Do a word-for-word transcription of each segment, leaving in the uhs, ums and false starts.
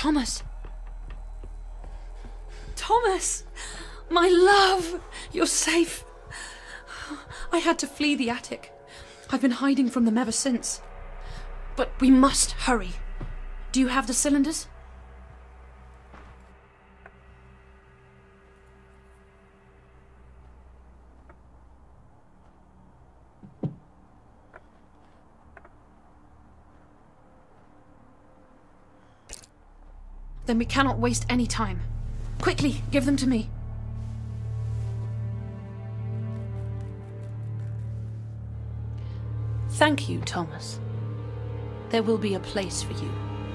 Thomas! Thomas! My love! You're safe! I had to flee the attic. I've been hiding from them ever since. But we must hurry. Do you have the cylinders? Then we cannot waste any time. Quickly, give them to me. Thank you, Thomas. There will be a place for you.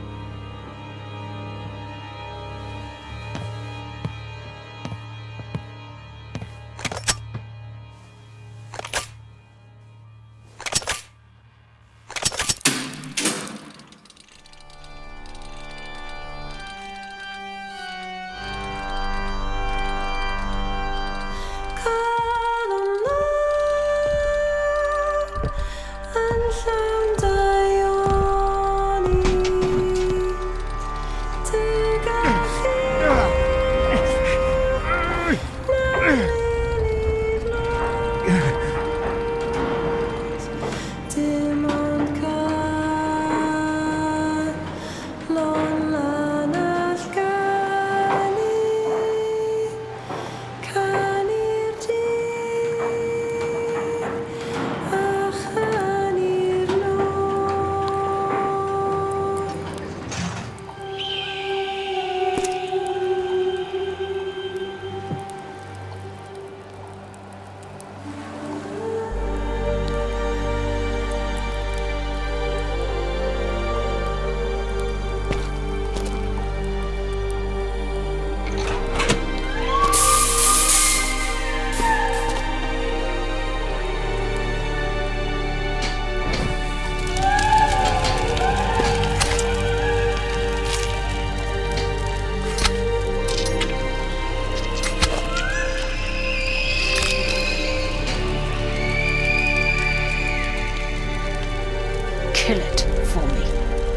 Kill it for me.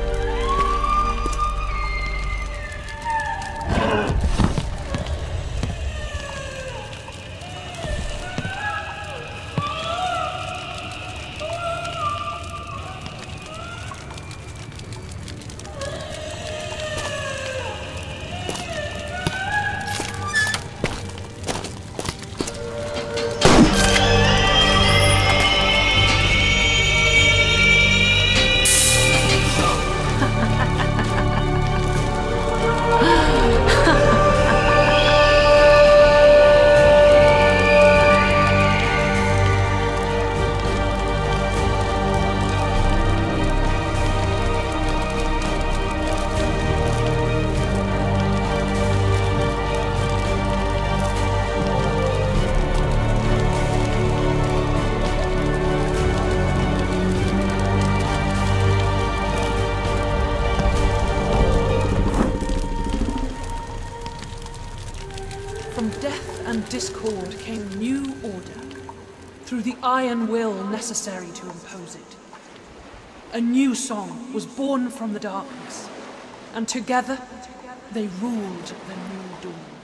From death and discord came new order, through the iron will necessary to impose it. A new song was born from the darkness, and together they ruled the new dawn.